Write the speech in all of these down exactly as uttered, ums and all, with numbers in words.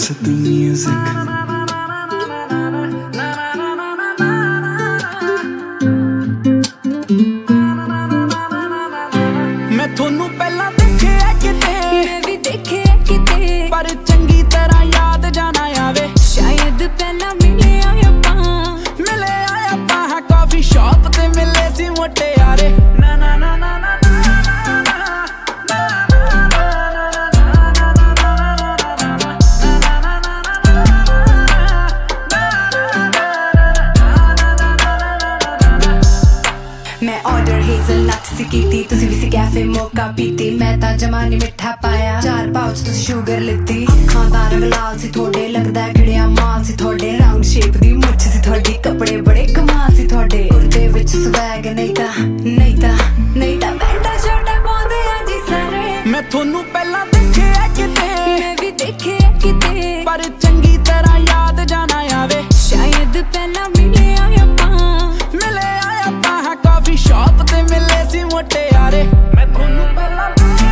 Listen to music. मैं थोनू पहला देखे किते, मैं भी देखे किते, पर चंगी तरह याद जाना आवे। शायद पहला मिले आया पा, मिले आया पा है कॉफी शॉप ते मिले सी मोटे यारे। ना ना ना ना ना मैं ऑर्डर हेज़लनट सी कीती, तुसी भी सी कैफे मोका पीती। मैं ता जमानी मिठा पाया, चार पाउच तुसी शुगर लिती। अखां दा रंग लाल सी थोड़े, लगदा खिड़िया माल सी थोड़े। राउंड शेप दी मुछ सी थोड़ी, कपड़े बड़े कमाल सी थोड़े। कुर्ते विच स्वैग नहीं ता नहीं ता नहीं ता पैंटा शर्टां पाउंदे आ जी सारे। मैं थोनू पहला देखे किते, मैं भी देखे किते, पर चंगी तरह याद जाना आवे। शायद पहला मिले आया पा, मिले आया पा है कॉफी शॉप ते मिले सी मोटे यारे। मैं थोनू पहला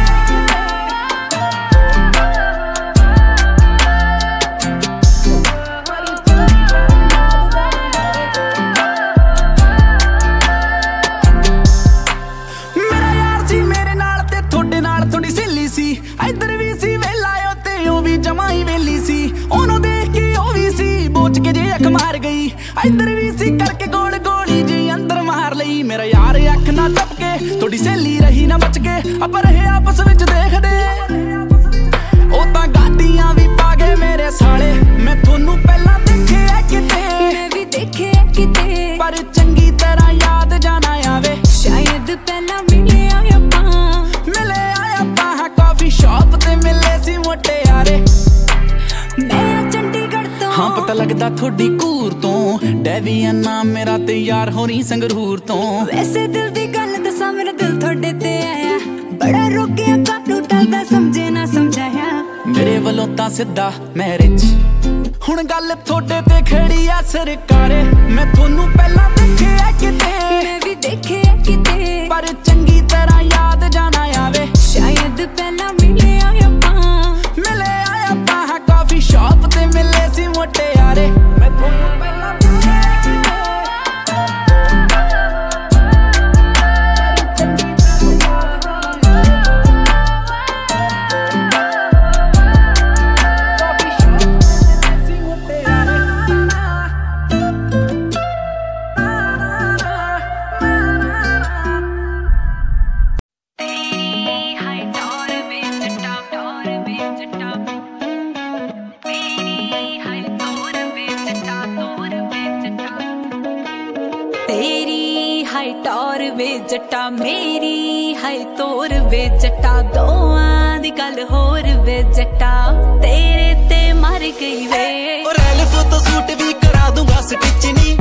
मेरा यार सी मेरे नाल ते थोड़े नाल थोड़ी सहेली सी। इधर भी सी वेला ते ओ भी जमा ही वेली सी। ओनू देख के ओ भी सी बोच के जे अख मार गई। इधर भी सी करके गोल गोली जी अंदर मार लई। मेरा यार अख ना टपके, थोड़ी सहेली रही ना बच के। अब रहे आपस विच देखदे, ओ तां गादियां भी पा गए मेरे साले। मैं थोनू पहला देखे किते, मैं भी देखे किते, पर चंगी तरह याद जाना आवे। शायद पहला मिले आया पा, मिले आया पा है कॉफी शॉप ते मिले सी मोटे यारे। मैं चंडीगढ़ तो हाँ पता लगदा थोड़ी घूर तो, डेवियन नाम मेरा ते यार होनी संगरूर तो। वैसे दिल दी गल दसा, मेरा दिल थोड़े ते आया। बड़ा रोकिया कानू टलदा, समझे ना समझाया। मेरे वलों तां सिद्धा मैरिज, हुण गल थोड़े ते खड़ी आ सरकारे। मैं थोनू पहला देखे किते, मैं भी देखे किते, पर चंगी तरह याद जाना आवे। शायद पहला मिले आया पा, मिले आया पा है कॉफी शॉप ते मिले सी मोटे यारे। मैं थोनू पहला तेरी हाय टौर वे जट्टा, मेरी हाय तोर वे जट्टा। दोआं दी गल होर वे जट्टा, तेरे ते मर गई वे। और एल्फ तो सूट भी करा दूंगा स्टिच नी।